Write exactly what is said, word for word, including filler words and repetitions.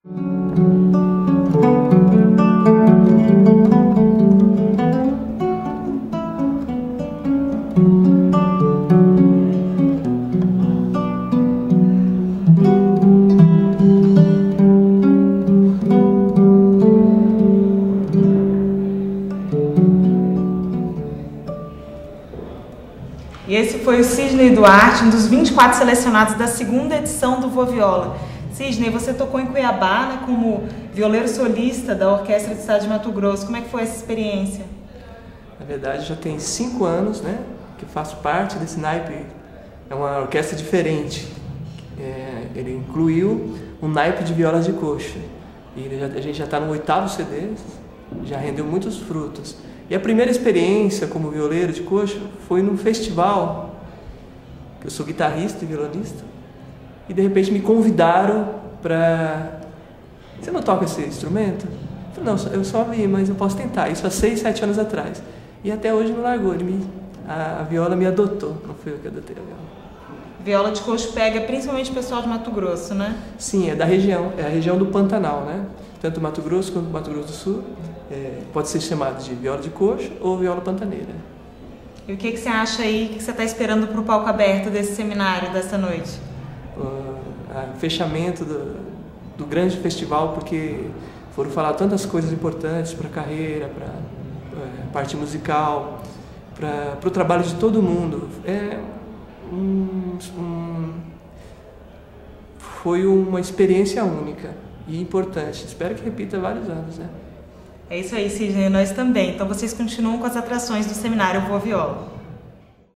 E esse foi o Sidney Duarte, um dos vinte e quatro selecionados da segunda edição do Voviola. Sidney, você tocou em Cuiabá, né, como violeiro solista da Orquestra do Estado de Mato Grosso. Como é que foi essa experiência? Na verdade, já tem cinco anos, né, que faço parte desse naipe. É uma orquestra diferente. É, ele incluiu um naipe de violas de coxa. E ele já, a gente já está no oitavo C D, já rendeu muitos frutos. E a primeira experiência como violeiro de coxa foi num festival, que eu sou guitarrista e violonista, e de repente me convidaram para... Você não toca esse instrumento? Eu falei, não, eu só vi, mas eu posso tentar. Isso há seis, sete anos atrás. E até hoje não largou, ele me, a, a viola me adotou, não fui eu que adotei a viola. Viola de coxo pega principalmente o pessoal de Mato Grosso, né? Sim, é da região, é a região do Pantanal, né? Tanto Mato Grosso quanto Mato Grosso do Sul. É, pode ser chamado de viola de coxo ou viola pantaneira. E o que, que você acha aí, o que você está esperando para o palco aberto desse seminário, dessa noite? O fechamento do, do grande festival, porque foram falar tantas coisas importantes para a carreira, para a parte musical, para o trabalho de todo mundo. É um, um, foi uma experiência única e importante. Espero que repita vários anos, né? É isso aí, Sidney, nós também. Então vocês continuam com as atrações do seminário Voviola.